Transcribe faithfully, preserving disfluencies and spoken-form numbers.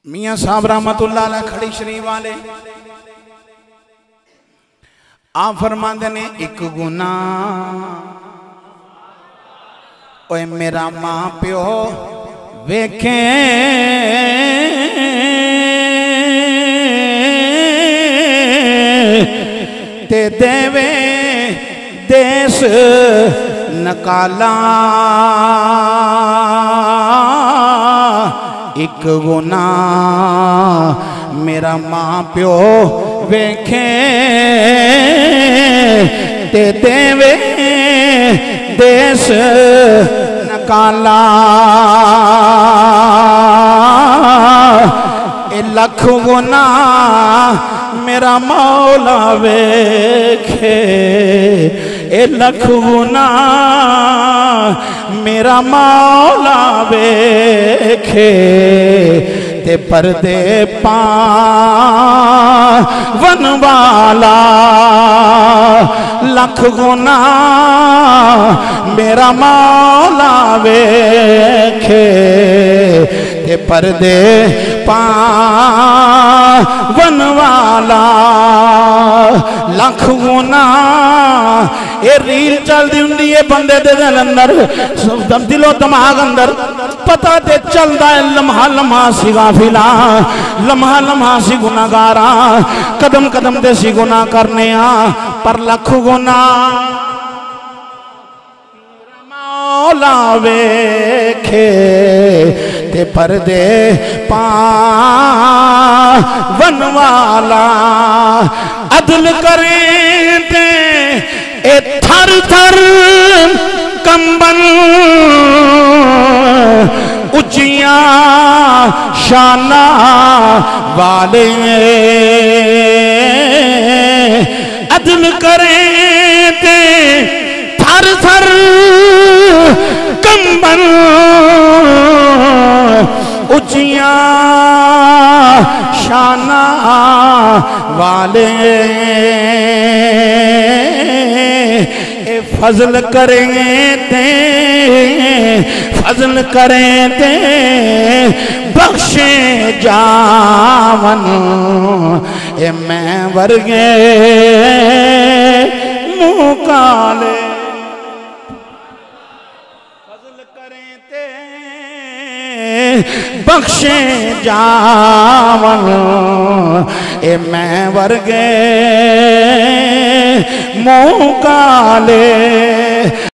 मियाँ साहब रहमतुल्लाह अलैह खड़ी शरीफ वाले आप फरमाते ने एक गुना ओए मेरा मां प्यो वेखे ते देवे देश नकाला एक गुना मेरा मां प्यो वेखे ते देवे देश नकाला ए लख गुना मेरा मौला वेखे ए लख गुना मेरा मौला वेखे ते पर्दे पावन वाला लख गुना मेरा मौला वेखे ते पर्दे पावन वाला लख गुना ये रील चलती होंगी है बंदे दे दिल अंदर दिलो दिमाग अंदर पता ते चलता है लम्हा लम्हा सी गाफिला लम्हा लम्हा सी गुनाहगारा कदम कदम ते सी गुनाह करने आ पर लख गुना मौला वेखे ते पर्दे पावन वाला अदल करें ते ए थर थर कंबन उचिया शाना वाले अदल करें ते थर थर कंबन उचिया शाना वाले ए फजल करेंगे ते फजल करें ते बख्शे जावन ए मैं वर्गे मुँह काले फजल करें ते बख्शे जावन ए मैं वर्गे मुँह काले।